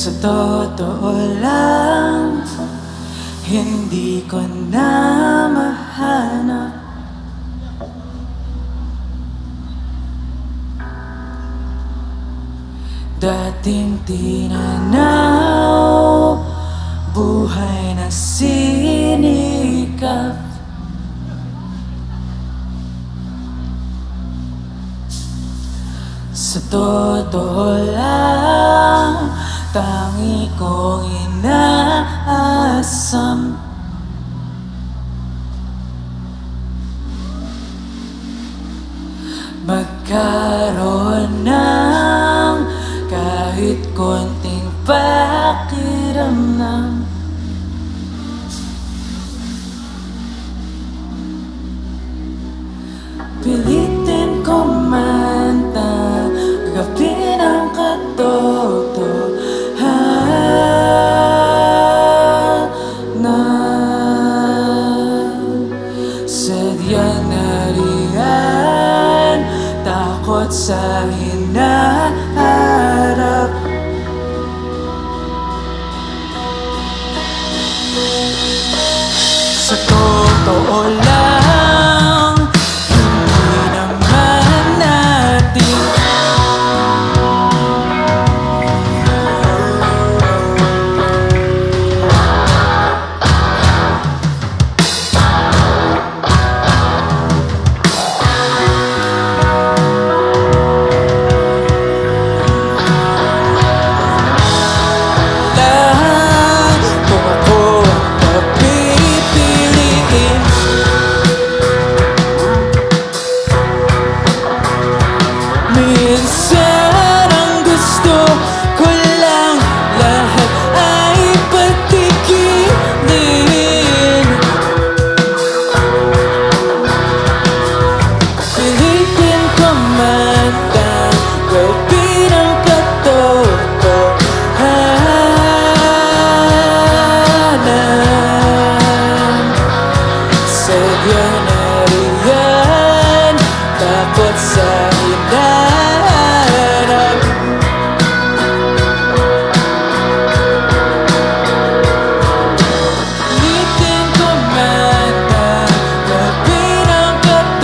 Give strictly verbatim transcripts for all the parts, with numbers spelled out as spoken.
Sa totoo lang, hindi ko na mahanap dating tinanaw, buhay na sinikap. Sa totoo lang, tangi kong inaasam magkaroon ng kahit konting pakiramdam. Pilitin ko man tanggapin ang katotohanan. Sadyang nariyan, takot sa hinaharap. Sa totoo lang, hindi naman natin minsan ang gusto ko lang lahat ay patigilin. Pilitin ko man tanggapin ang katotohanan. Sadyang nariyan, takot sa hinaharap. Pilitin ko man tanggapin ang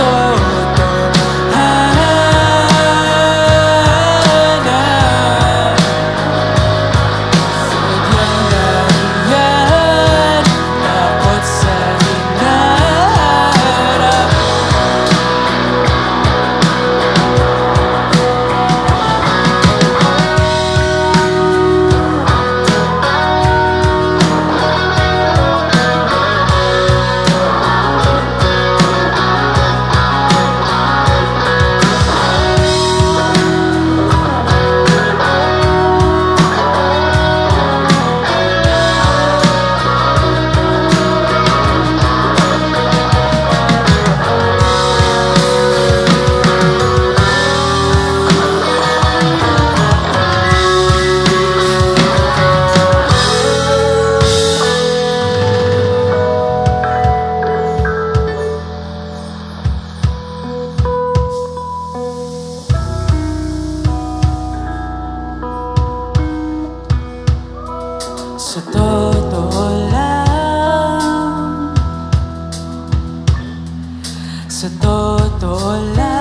katotohanan. Sadyang nariyan, takot sa hinaharap. Sa totoo lang, sa totoo lang.